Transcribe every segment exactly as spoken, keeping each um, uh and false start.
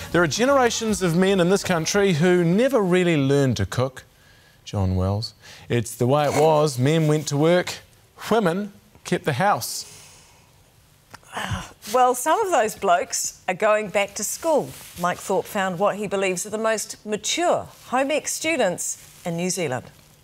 There are generations of men in this country who never really learned to cook. John Wells. It's the way it was. Men went to work, women kept the house. Well, some of those blokes are going back to school. Mike Thorpe found what he believes are the most mature home ec students in New Zealand.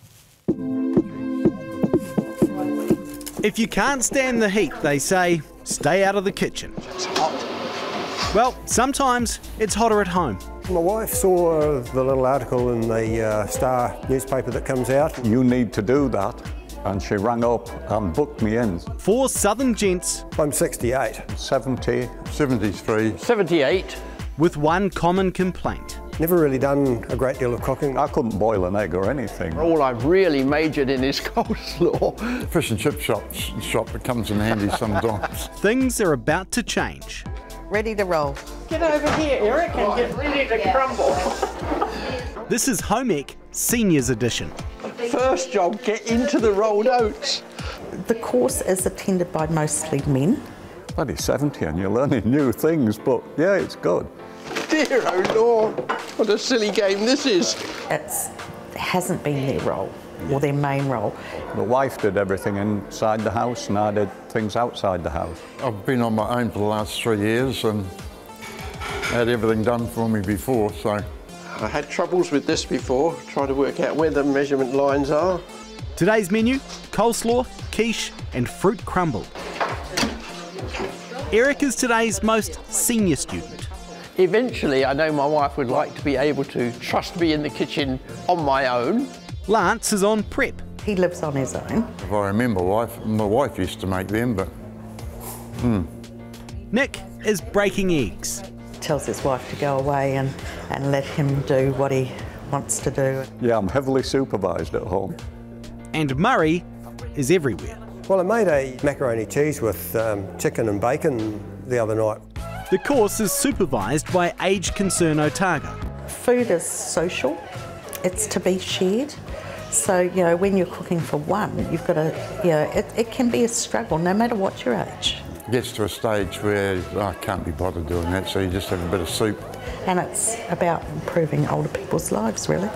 If you can't stand the heat, they say, stay out of the kitchen. It's hot. Well, sometimes it's hotter at home. My wife saw the little article in the uh, Star newspaper that comes out. You need to do that. And she rang up and booked me in. Four southern gents. I'm sixty-eight. seventy. seventy-three. seventy-eight. With one common complaint. Never really done a great deal of cooking. I couldn't boil an egg or anything. All I've really majored in is coleslaw. Fish and chip shop, shop that comes in handy sometimes. Things are about to change. Ready to roll. Get over here, Eric, and get ready to crumble. This is Home Ec Seniors Edition. First job, get into the rolled oats. The course is attended by mostly men. Bloody seventy and you're learning new things, but yeah, it's good. Dear oh Lord, what a silly game this is. It's, it hasn't been their role, or their main role. The wife did everything inside the house and I did things outside the house. I've been on my own for the last three years and had everything done for me before, so. I had troubles with this before, trying to work out where the measurement lines are. Today's menu, coleslaw, quiche and fruit crumble. Eric is today's most senior student. Eventually, I know my wife would like to be able to trust me in the kitchen on my own. Lance is on prep. He lives on his own. If I remember, wife, my wife used to make them, but, hmm. Nick is breaking eggs. Tells his wife to go away and, and let him do what he wants to do. Yeah, I'm heavily supervised at home. And Murray is everywhere. Well, I made a macaroni cheese with um, chicken and bacon the other night. The course is supervised by Age Concern Otago. Food is social. It's to be shared. So, you know, when you're cooking for one, you've got to, you know, it, it can be a struggle no matter what your age. It gets to a stage where I can't be bothered doing that, so you just have a bit of soup. And it's about improving older people's lives, really.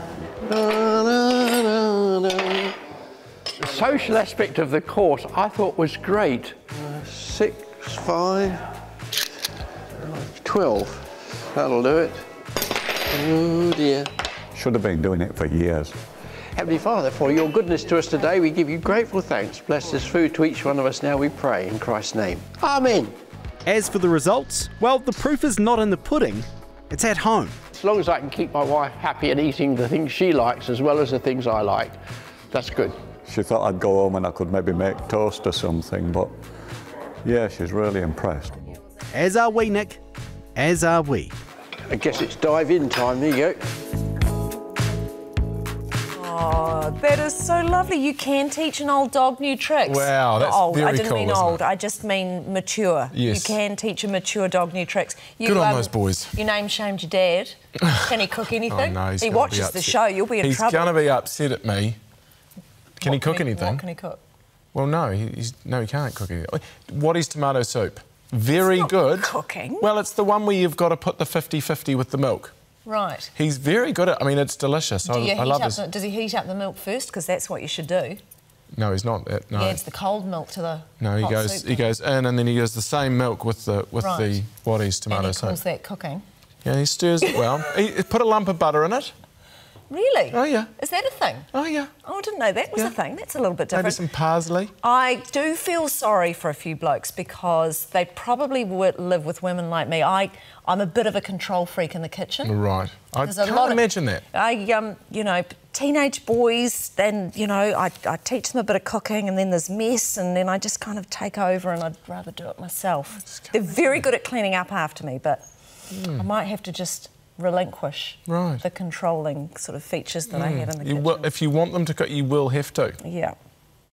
The social aspect of the course I thought was great. Uh, six, five, twelve. That'll do it. Oh dear. Should have been doing it for years. Heavenly Father, for your goodness to us today, we give you grateful thanks. Bless this food to each one of us now, we pray, in Christ's name. Amen. As for the results, well, the proof is not in the pudding, it's at home. As long as I can keep my wife happy and eating the things she likes as well as the things I like, that's good. She thought I'd go home and I could maybe make toast or something, but yeah, she's really impressed. As are we, Nick, as are we. I guess it's dive-in time, there you go. Oh, that is so lovely. You can teach an old dog new tricks. Wow, that's Not old. very I didn't cool, mean isn't old. it? I just mean mature. Yes. You can teach a mature dog new tricks. You, Good on um, those boys. You name-shamed your dad. Can he cook anything? Oh, no, he's he gonna be watches the upset. show. You'll be in he's trouble. He's going to be upset at me. Can What he cook can anything? What can he cook? Well, no, he, he's, no, he can't cook anything. What is tomato soup? Very It's not good. cooking. Well, it's the one where you've got to put the fifty fifty with the milk. Right. He's very good at. I mean, it's delicious. Do I, you I heat love up his. the, does he heat up the milk first? Because that's what you should do. No, he's not. That, no. He adds the cold milk to the. No, he hot goes. soup He then. goes in, and then he goes the same milk with the with Right. the what is tomato And he soup. calls that cooking. Yeah, he stirs it well. he, put a lump of butter in it. Really? Oh yeah. Is that a thing? Oh yeah. Oh, I didn't know that was Yeah. a thing. That's a little bit different. Maybe some parsley. I do feel sorry for a few blokes because they probably would live with women like me. I, I'm a bit of a control freak in the kitchen. Right. I There's a can't lot of- imagine that. I, um, you know, teenage boys, then, you know, I, I teach them a bit of cooking and then there's mess and then I just kind of take over and I'd rather do it myself. They're very good at cleaning up after me, but mm. I might have to just relinquish right. the controlling sort of features that mm. I had in the you kitchen. will, if you want them to cook, you will have to. Yeah.